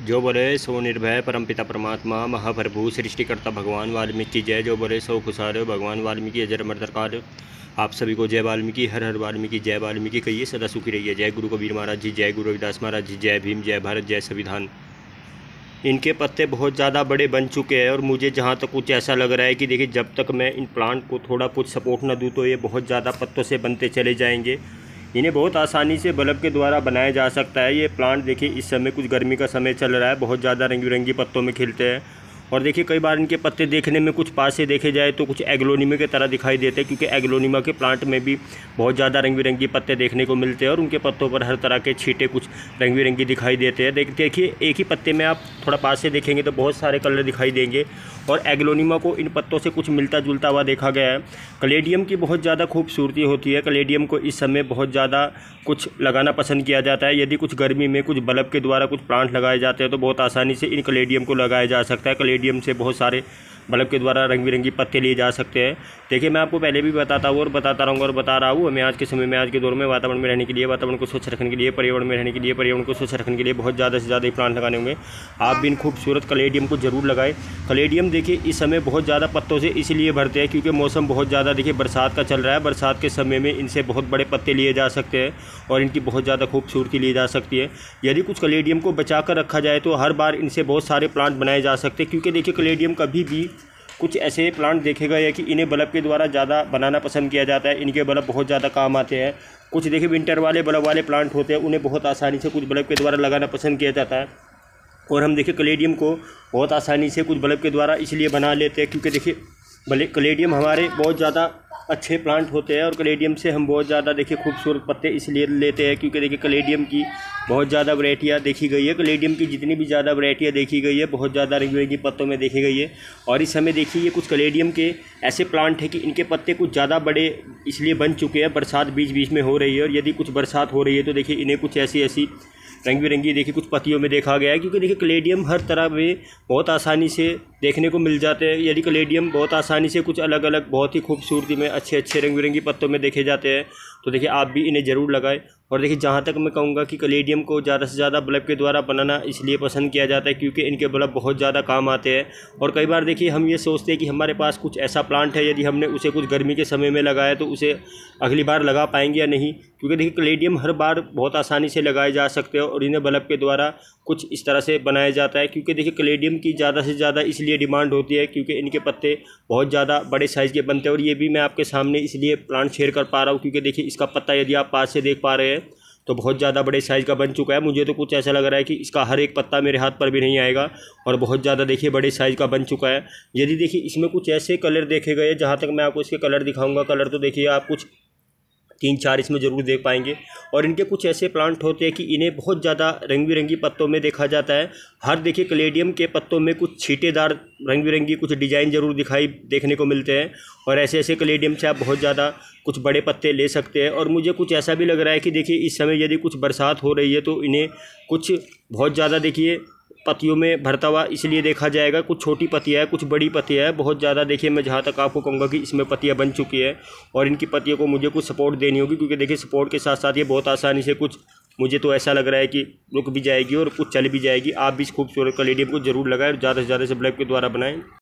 जो बोले सो निर्भय परमपिता परमात्मा महाप्रभु सृष्टिकर्ता भगवान वाल्मीकि जय। जो बोले सो खुशारो भगवान वाल्मीकि अजर अमर दरकार। आप सभी को जय वाल्मीकि, हर हर वाल्मीकि, जय वाल्मीकि कहिए, सदा सुखी रहिए। जय गुरु कबीर महाराज जी, जय गुरु रविदास महाराज जी, जय भीम, जय भारत, जय संविधान। इनके पत्ते बहुत ज़्यादा बड़े बन चुके हैं और मुझे जहाँ तक कुछ ऐसा लग रहा है कि देखिए, जब तक मैं इन प्लांट को थोड़ा कुछ सपोर्ट न दूँ तो ये बहुत ज़्यादा पत्तों से बनते चले जाएंगे। इन्हें बहुत आसानी से बल्ब के द्वारा बनाया जा सकता है। ये प्लांट देखिए, इस समय कुछ गर्मी का समय चल रहा है, बहुत ज़्यादा रंग बिरंगी पत्तों में खिलते हैं। और देखिए, कई बार इनके पत्ते देखने में कुछ पास से देखे जाए तो कुछ एग्लोनिमा की तरह दिखाई देते हैं, क्योंकि एग्लोनिमा के प्लांट में भी बहुत ज़्यादा रंग बिरंगी पत्ते देखने को मिलते हैं और उनके पत्तों पर हर तरह के छींटे कुछ रंग बिरंगी दिखाई देते हैं। देखिए, एक ही पत्ते में आप थोड़ा पास से देखेंगे तो बहुत सारे कलर दिखाई देंगे और एग्लोनिमा को इन पत्तों से कुछ मिलता जुलता हुआ देखा गया है। कलेडियम की बहुत ज़्यादा खूबसूरती होती है। कलेडियम को इस समय बहुत ज़्यादा कुछ लगाना पसंद किया जाता है। यदि कुछ गर्मी में कुछ बल्ब के द्वारा कुछ प्लांट लगाए जाते हैं तो बहुत आसानी से इन कलेडियम को लगाया जा सकता है। कलेडियम से बहुत सारे बल्ब के द्वारा रंग बिरंगी पत्ते लिए जा सकते हैं। देखिए, मैं आपको पहले भी बताता हूँ और बताता रहूँगा और बता रहा हूँ, हमें आज के समय में, आज के दौर में वातावरण में रहने के लिए, वातावरण को स्वच्छ रखने के लिए, पर्यावरण में रहने के लिए, पर्यावरण को स्वच्छ रखने के लिए बहुत ज़्यादा से ज़्यादा प्लांट लगाने होंगे। आप भी इन खूबसूरत कलेडियम को जरूर लगाएं। कलेडियम देखिए, इस समय बहुत ज़्यादा पत्तों से इसलिए भरते हैं क्योंकि मौसम बहुत ज़्यादा देखिए बरसात का चल रहा है। बरसात के समय में इनसे बहुत बड़े पत्ते लिए जा सकते हैं और इनकी बहुत ज़्यादा खूबसूरती ली जा सकती है। यदि कुछ कलेडियम को बचा कर रखा जाए तो हर बार इनसे बहुत सारे प्लांट बनाए जा सकते हैं, क्योंकि देखिए, कलेडियम कभी भी कुछ ऐसे प्लांट देखे गए हैं कि इन्हें बल्ब के द्वारा ज़्यादा बनाना पसंद किया जाता है। इनके बल्ब बहुत ज़्यादा काम आते हैं। कुछ देखिए, विंटर वाले बल्ब वाले प्लांट होते हैं, उन्हें बहुत आसानी से कुछ बल्ब के द्वारा लगाना पसंद किया जाता है। और हम देखिए, कलेडियम को बहुत आसानी से कुछ बल्ब के द्वारा इसलिए बना लेते हैं क्योंकि देखिए, कलेडियम हमारे बहुत ज़्यादा अच्छे प्लांट होते हैं और कलेडियम से हम बहुत ज़्यादा देखिए खूबसूरत पत्ते इसलिए लेते हैं क्योंकि देखिए, कलेडियम की बहुत ज़्यादा वैरायटियाँ देखी गई है। कलेडियम की जितनी भी ज़्यादा वैरायटियाँ देखी गई है, बहुत ज़्यादा रंग बिरंगी पत्तों में देखी गई है। और इस समय देखिए, ये कुछ कलेडियम के ऐसे प्लांट हैं कि इनके पत्ते कुछ ज़्यादा बड़े इसलिए बन चुके हैं, बरसात बीच बीच में हो रही है और यदि कुछ बरसात हो रही है तो देखिए, इन्हें कुछ ऐसी रंग बिरंगी देखिए कुछ पत्तियों में देखा गया है, क्योंकि देखिए, कलेडियम हर तरह में बहुत आसानी से देखने को मिल जाते हैं। यदि कलेडियम बहुत आसानी से कुछ अलग अलग बहुत ही खूबसूरती में अच्छे रंग बिरंगी पत्तों में देखे जाते हैं तो देखिए, आप भी इन्हें ज़रूर लगाएं। और देखिए, जहाँ तक मैं कहूँगा कि कलेडियम को ज़्यादा से ज़्यादा बल्ब के द्वारा बनाना इसलिए पसंद किया जाता है क्योंकि इनके बल्ब बहुत ज़्यादा काम आते हैं। और कई बार देखिए, हम ये सोचते हैं कि हमारे पास कुछ ऐसा प्लांट है, यदि हमने उसे कुछ गर्मी के समय में लगाया तो उसे अगली बार लगा पाएंगे या नहीं, क्योंकि देखिए, कलेडियम हर बार बहुत आसानी से लगाए जा सकते हैं और इन्हें बल्ब के द्वारा कुछ इस तरह से बनाया जाता है। क्योंकि देखिए, कलेडियम की ज़्यादा से ज़्यादा इसलिए डिमांड होती है क्योंकि इनके पत्ते बहुत ज़्यादा बड़े साइज़ के बनते हैं। और ये भी मैं आपके सामने इसलिए प्लांट शेयर कर पा रहा हूँ क्योंकि देखिए, इसका पत्ता यदि आप पास से देख पा रहे हैं तो बहुत ज़्यादा बड़े साइज़ का बन चुका है। मुझे तो कुछ ऐसा लग रहा है कि इसका हर एक पत्ता मेरे हाथ पर भी नहीं आएगा और बहुत ज़्यादा देखिए बड़े साइज़ का बन चुका है। यदि देखिए, इसमें कुछ ऐसे कलर देखे गए, जहाँ तक मैं आपको इसके कलर दिखाऊंगा, कलर तो देखिए आप कुछ 3-4 इसमें ज़रूर देख पाएंगे। और इनके कुछ ऐसे प्लांट होते हैं कि इन्हें बहुत ज़्यादा रंग बिरंगी पत्तों में देखा जाता है। हर देखिए, कलेडियम के पत्तों में कुछ छींटेदार रंग बिरंगी कुछ डिज़ाइन ज़रूर देखने को मिलते हैं और ऐसे कलेडियम से आप बहुत ज़्यादा कुछ बड़े पत्ते ले सकते हैं। और मुझे कुछ ऐसा भी लग रहा है कि देखिए, इस समय यदि कुछ बरसात हो रही है तो इन्हें कुछ बहुत ज़्यादा देखिए पत्तियों में भरता हुआ इसलिए देखा जाएगा। कुछ छोटी पत्तियाँ है, कुछ बड़ी पत्तियाँ है, बहुत ज़्यादा देखिए, मैं जहाँ तक आपको कहूँगा कि इसमें पत्तियाँ बन चुकी है और इनकी पत्तियों को मुझे कुछ सपोर्ट देनी होगी, क्योंकि देखिए, सपोर्ट के साथ साथ ये बहुत आसानी से कुछ, मुझे तो ऐसा लग रहा है कि रुक भी जाएगी और कुछ चल भी जाएगी। आप भी इस खूबसूरत कलेडियम को जरूर लगाएं और ज़्यादा से ज़्यादा से बल्ब के द्वारा बनाएं।